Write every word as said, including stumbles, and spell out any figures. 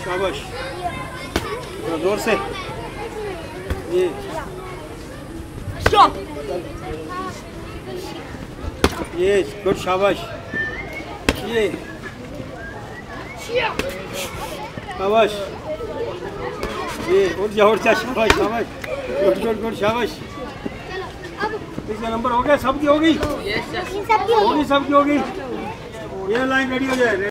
शाबाश, जोर से। ये ये गुड, शाबाश। ये शाबाश। ये उठ जा उठ जा, शाबाश शाबाश, गुड गुड गुड, शाबाश। इसका नंबर हो गया, सबकी हो गई, होगी सबकी होगी। ये लाइन रेडी हो जाए।